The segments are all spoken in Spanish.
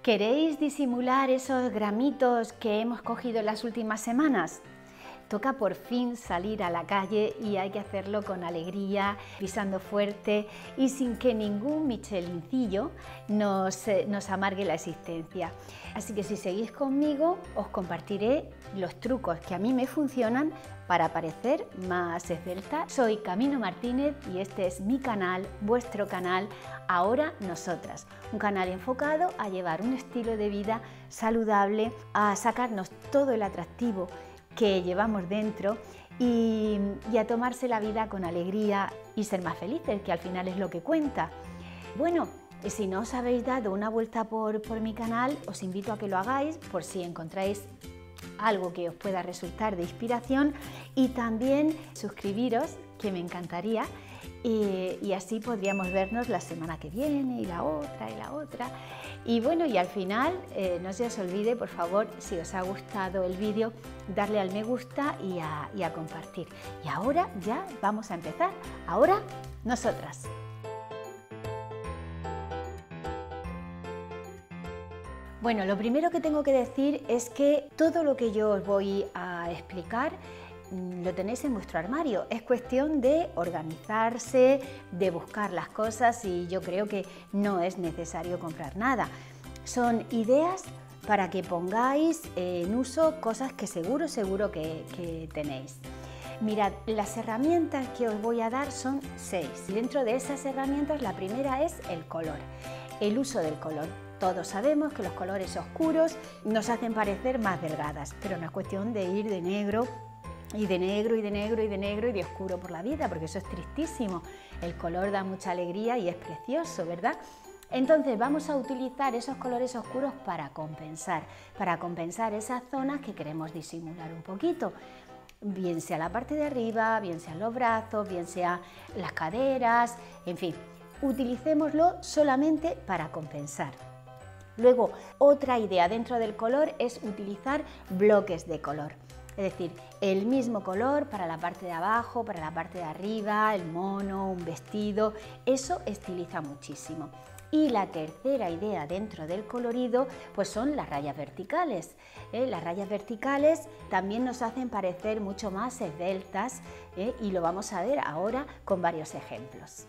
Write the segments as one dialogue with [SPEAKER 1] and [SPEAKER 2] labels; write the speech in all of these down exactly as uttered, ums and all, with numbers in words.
[SPEAKER 1] ¿Queréis disimular esos gramitos que hemos cogido en las últimas semanas? Toca por fin salir a la calle y hay que hacerlo con alegría, pisando fuerte y sin que ningún michelincillo nos, eh, nos amargue la existencia. Así que si seguís conmigo os compartiré los trucos que a mí me funcionan para parecer más esbelta. Soy Camino Martínez y este es mi canal, vuestro canal, Ahora Nosotras. Un canal enfocado a llevar un estilo de vida saludable, a sacarnos todo el atractivo que llevamos dentro y, y a tomarse la vida con alegría y ser más felices, que al final es lo que cuenta. Bueno, si no os habéis dado una vuelta por, por mi canal, os invito a que lo hagáis por si encontráis algo que os pueda resultar de inspiración, y también suscribiros, que me encantaría, y, y así podríamos vernos la semana que viene y la otra y la otra. Y bueno, y al final eh, no se os olvide, por favor, si os ha gustado el vídeo, darle al me gusta y a, y a compartir. Y ahora ya vamos a empezar. Ahora Nosotras. Bueno, lo primero que tengo que decir es que todo lo que yo os voy a explicar lo tenéis en vuestro armario. Es cuestión de organizarse, de buscar las cosas, y yo creo que no es necesario comprar nada. Son ideas para que pongáis en uso cosas que seguro, seguro que, que tenéis. Mirad, las herramientas que os voy a dar son seis. Y dentro de esas herramientas la primera es el color, el uso del color. Todos sabemos que los colores oscuros nos hacen parecer más delgadas, pero no es cuestión de ir de negro y de negro y de negro y de negro y de oscuro por la vida, porque eso es tristísimo. El color da mucha alegría y es precioso, ¿verdad? Entonces vamos a utilizar esos colores oscuros para compensar, para compensar esas zonas que queremos disimular un poquito. Bien sea la parte de arriba, bien sean los brazos, bien sean las caderas, en fin, utilicémoslo solamente para compensar. Luego, otra idea dentro del color es utilizar bloques de color. Es decir, el mismo color para la parte de abajo, para la parte de arriba, el mono, un vestido, eso estiliza muchísimo. Y la tercera idea dentro del colorido pues son las rayas verticales. ¿eh? Las rayas verticales también nos hacen parecer mucho más esbeltas, ¿eh? y lo vamos a ver ahora con varios ejemplos.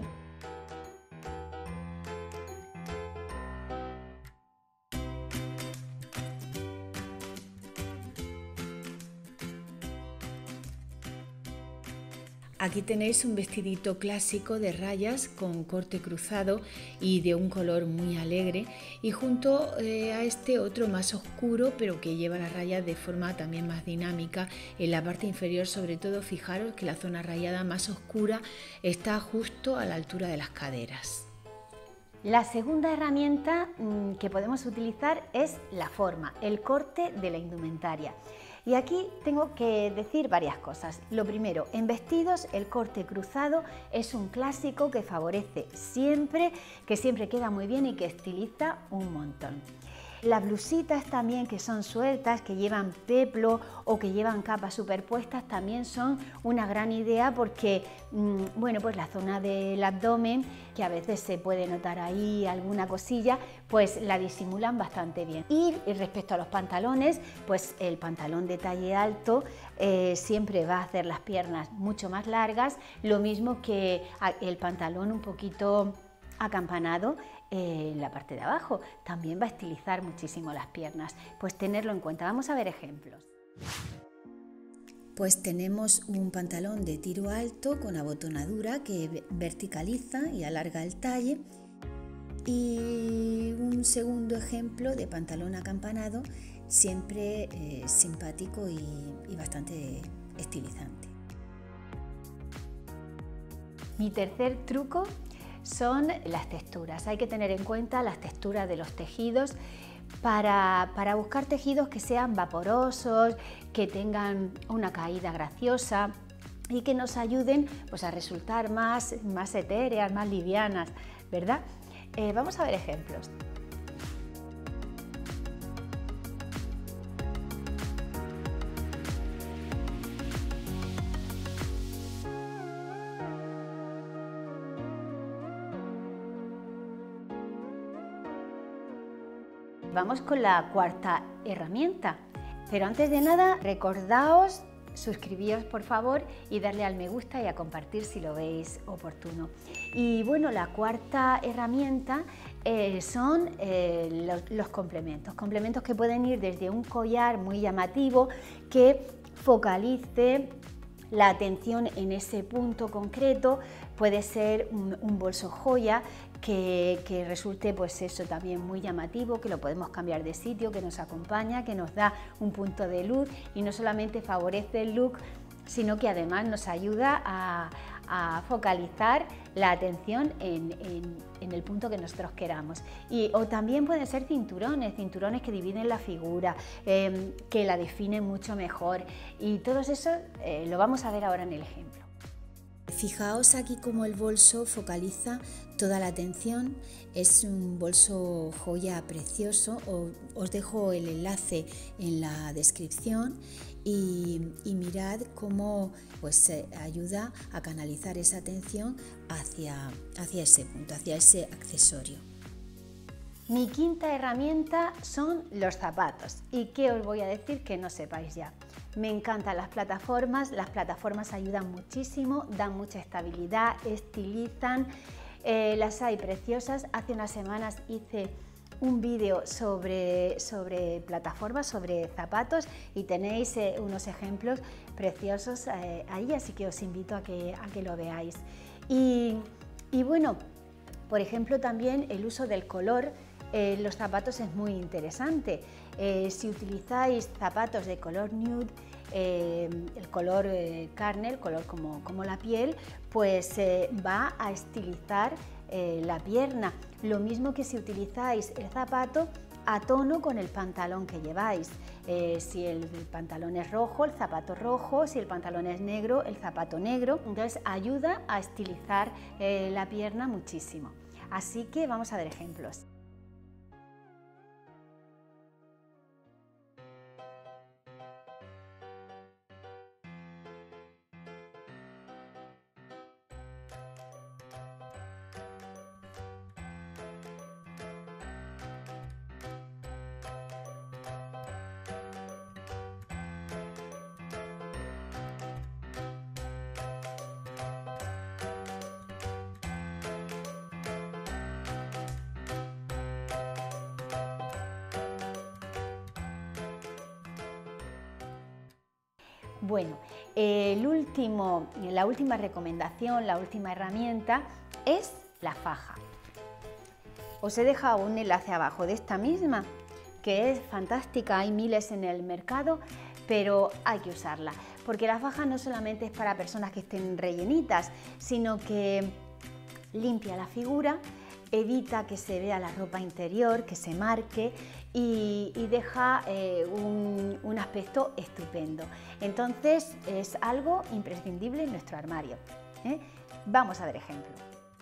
[SPEAKER 1] Aquí tenéis un vestidito clásico de rayas con corte cruzado y de un color muy alegre, y junto eh, a este otro más oscuro pero que lleva las rayas de forma también más dinámica. En la parte inferior, sobre todo, fijaros que la zona rayada más oscura está justo a la altura de las caderas. La segunda herramienta mmm, que podemos utilizar es la forma, el corte de la indumentaria. Y aquí tengo que decir varias cosas. Lo primero, en vestidos el corte cruzado es un clásico que favorece siempre, que siempre queda muy bien y que estiliza un montón. Las blusitas también, que son sueltas, que llevan peplo o que llevan capas superpuestas, también son una gran idea porque, mmm, bueno, pues la zona del abdomen, que a veces se puede notar ahí alguna cosilla, pues la disimulan bastante bien. Y respecto a los pantalones, pues el pantalón de talle alto eh, siempre va a hacer las piernas mucho más largas, lo mismo que el pantalón un poquito acampanado en la parte de abajo, también va a estilizar muchísimo las piernas. Pues tenerlo en cuenta. Vamos a ver ejemplos. Pues tenemos un pantalón de tiro alto con abotonadura que verticaliza y alarga el talle, y un segundo ejemplo de pantalón acampanado, siempre eh, simpático y, y bastante estilizante. Mi tercer truco son las texturas. Hay que tener en cuenta las texturas de los tejidos para, para buscar tejidos que sean vaporosos, que tengan una caída graciosa y que nos ayuden pues, a resultar más, más etéreas, más livianas, ¿verdad? Eh, vamos a ver ejemplos. vamos con la cuarta herramienta. Pero antes de nada, recordaos suscribíos por favor y darle al me gusta y a compartir si lo veis oportuno. Y bueno, la cuarta herramienta eh, son eh, los, los complementos, complementos que pueden ir desde un collar muy llamativo que focalice la atención en ese punto concreto, puede ser un, un bolso joya que, que resulte pues eso también muy llamativo, que lo podemos cambiar de sitio, que nos acompaña, que nos da un punto de luz y no solamente favorece el look, sino que además nos ayuda a, a focalizar la atención en, en, en el punto que nosotros queramos. Y, o también pueden ser cinturones, cinturones que dividen la figura, eh, que la definen mucho mejor, y todo eso eh, lo vamos a ver ahora en el ejemplo.
[SPEAKER 2] Fijaos aquí cómo el bolso focaliza toda la atención, es un bolso joya precioso, os dejo el enlace en la descripción y, y mirad cómo pues, eh, ayuda a canalizar esa atención hacia, hacia ese punto, hacia ese accesorio.
[SPEAKER 1] Mi quinta herramienta son los zapatos. ¿Y qué os voy a decir que no sepáis ya? Me encantan las plataformas, las plataformas ayudan muchísimo, dan mucha estabilidad, estilizan, eh, las hay preciosas. Hace unas semanas hice un vídeo sobre, sobre plataformas, sobre zapatos y tenéis eh, unos ejemplos preciosos eh, ahí, así que os invito a que, a que lo veáis. Y, y bueno, por ejemplo también el uso del color. Eh, los zapatos es muy interesante. Eh, si utilizáis zapatos de color nude, eh, el color eh, carne, el color como, como la piel, pues eh, va a estilizar eh, la pierna. Lo mismo que si utilizáis el zapato a tono con el pantalón que lleváis. Eh, si el, el pantalón es rojo, el zapato rojo, si el pantalón es negro, el zapato negro. Entonces ayuda a estilizar eh, la pierna muchísimo. Así que vamos a ver ejemplos. Bueno, el último, la última recomendación, la última herramienta es la faja. Os he dejado un enlace abajo de esta misma, que es fantástica, hay miles en el mercado, pero hay que usarla, porque la faja no solamente es para personas que estén rellenitas, sino que limpia la figura, evita que se vea la ropa interior, que se marque y, y deja eh, un, un aspecto estupendo. Entonces es algo imprescindible en nuestro armario, ¿eh? Vamos a ver ejemplo.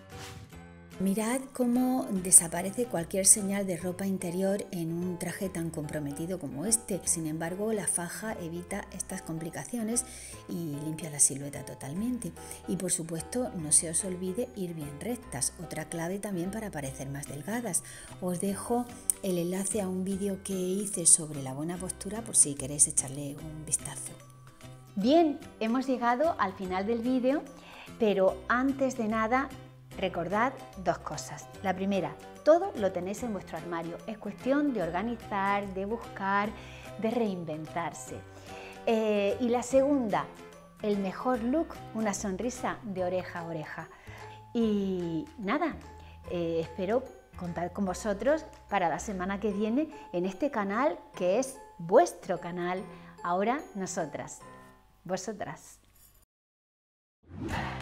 [SPEAKER 2] Mirad cómo desaparece cualquier señal de ropa interior en un traje tan comprometido como este. Sin embargo, la faja evita estas complicaciones y limpia la silueta totalmente. Y por supuesto, no se os olvide ir bien rectas, otra clave también para parecer más delgadas. Os dejo el enlace a un vídeo que hice sobre la buena postura por si queréis echarle un vistazo.
[SPEAKER 1] Bien, hemos llegado al final del vídeo, pero antes de nada, recordad dos cosas. La primera, todo lo tenéis en vuestro armario. Es cuestión de organizar, de buscar, de reinventarse. Eh, y la segunda, el mejor look, una sonrisa de oreja a oreja. Y nada, eh, espero contar con vosotros para la semana que viene en este canal que es vuestro canal. Ahora nosotras, vosotras.